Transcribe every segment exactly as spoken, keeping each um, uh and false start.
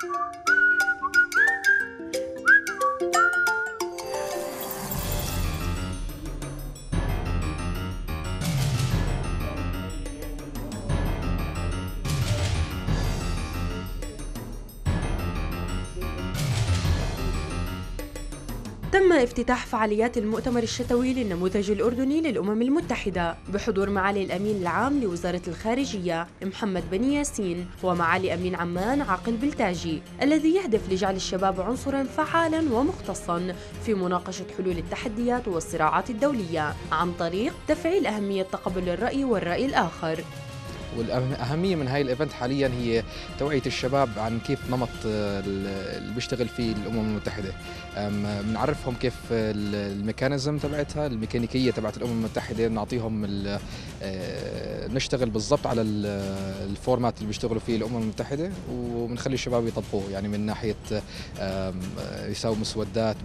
تم افتتاح فعاليات المؤتمر الشتوي للنموذج الأردني للأمم المتحدة بحضور معالي الأمين العام لوزارة الخارجية محمد بن ياسين ومعالي أمين عمان عاقل بلتاجي، الذي يهدف لجعل الشباب عنصراً فعالاً ومختصاً في مناقشة حلول التحديات والصراعات الدولية عن طريق تفعيل أهمية تقبل الرأي والرأي الآخر. والأهمية من هاي الإيفنت حاليا هي توعية الشباب عن كيف نمط اللي بيشتغل فيه الأمم المتحدة، بنعرفهم كيف الميكانيزم تبعتها، الميكانيكية تبعت الأمم المتحدة، بنعطيهم نشتغل بالضبط على الفورمات اللي بيشتغلوا فيه الأمم المتحدة، وبنخلي الشباب يطبقوه، يعني من ناحية يساووا مسودات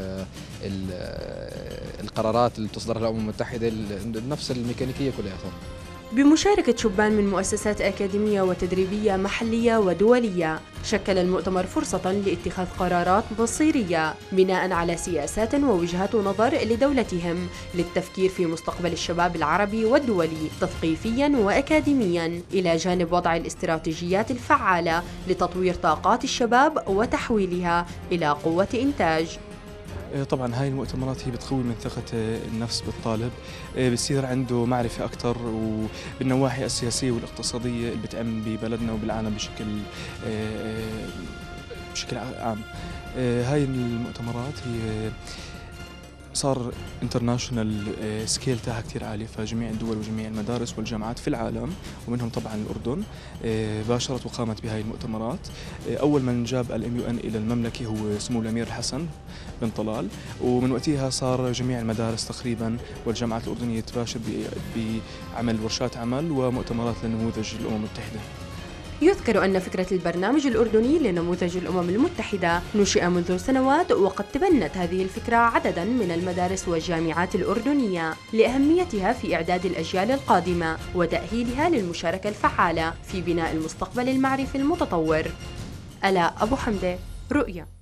بالقرارات اللي تصدرها الأمم المتحدة، نفس الميكانيكية كلها. بمشاركة شبان من مؤسسات أكاديمية وتدريبية محلية ودولية، شكل المؤتمر فرصة لاتخاذ قرارات مصيرية بناء على سياسات ووجهات نظر لدولتهم للتفكير في مستقبل الشباب العربي والدولي تثقيفياً وأكاديمياً، إلى جانب وضع الاستراتيجيات الفعالة لتطوير طاقات الشباب وتحويلها إلى قوة إنتاج. طبعا هاي المؤتمرات هي بتقوي من ثقة النفس بالطالب، بصير عنده معرفة أكثر وبالنواحي السياسية والاقتصادية اللي بتعم ببلدنا وبالعالم بشكل بشكل عام. هاي المؤتمرات هي صار انترناشونال سكيل تاعها كثير عالي، فجميع الدول وجميع المدارس والجامعات في العالم ومنهم طبعا الأردن باشرت وقامت بهاي المؤتمرات. أول من جاب الام يو ان إلى المملكة هو سمو الأمير الحسن بن طلال، ومن وقتها صار جميع المدارس تقريبا والجامعات الأردنية تباشر بعمل ورشات عمل ومؤتمرات لنموذج الأمم المتحدة. يذكر أن فكرة البرنامج الأردني لنموذج الأمم المتحدة نشئ منذ سنوات، وقد تبنت هذه الفكرة عدداً من المدارس والجامعات الأردنية لأهميتها في إعداد الأجيال القادمة وتأهيلها للمشاركة الفعالة في بناء المستقبل المعرفي المتطور. آلاء أبو حمدة، رؤيا.